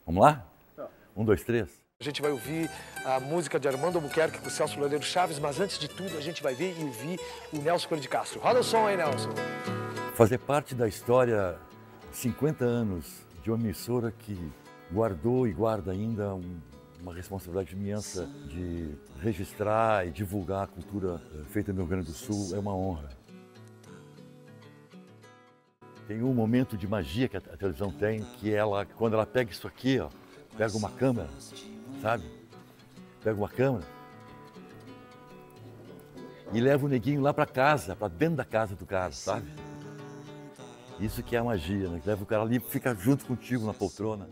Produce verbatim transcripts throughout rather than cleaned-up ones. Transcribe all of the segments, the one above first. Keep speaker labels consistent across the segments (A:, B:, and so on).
A: Vamos lá? Um, dois, três.
B: A gente vai ouvir a música de Armando Albuquerque com o Celso Loureiro Chaves, mas antes de tudo a gente vai ver e ouvir o Nelson Coelho de Castro. Roda o som aí, Nelson.
A: Fazer parte da história, cinquenta anos de uma emissora que guardou e guarda ainda um, uma responsabilidade imensa de registrar e divulgar a cultura feita no Rio Grande do Sul, é uma honra. Tem um momento de magia que a televisão tem, que ela, quando ela pega isso aqui, ó, pega uma câmera, sabe? Pega uma câmera e leva o neguinho lá para casa, para dentro da casa do cara, sabe? Isso que é a magia, né? Leva o cara ali e fica junto contigo na poltrona.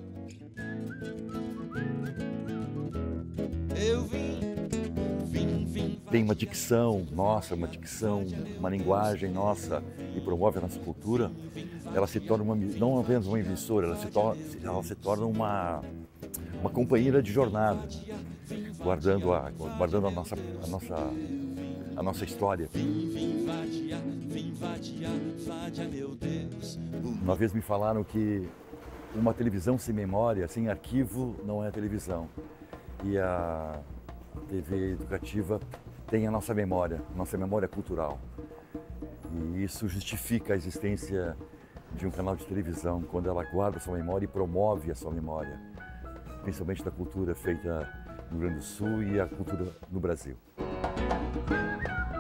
C: Eu vim, vim, vim.
A: Tem uma dicção nossa, uma dicção, uma linguagem nossa e promove a nossa cultura. Ela se torna uma, não apenas uma emissora, ela se torna, ela se torna uma, uma companheira de jornada, guardando a, guardando a nossa, a nossa, a nossa história. Uma vez me falaram que uma televisão sem memória, sem arquivo, não é televisão. E a T V educativa tem a nossa memória, nossa memória cultural. E isso justifica a existência de um canal de televisão, quando ela guarda a sua memória e promove a sua memória, principalmente da cultura feita no Rio Grande do Sul e a cultura no Brasil.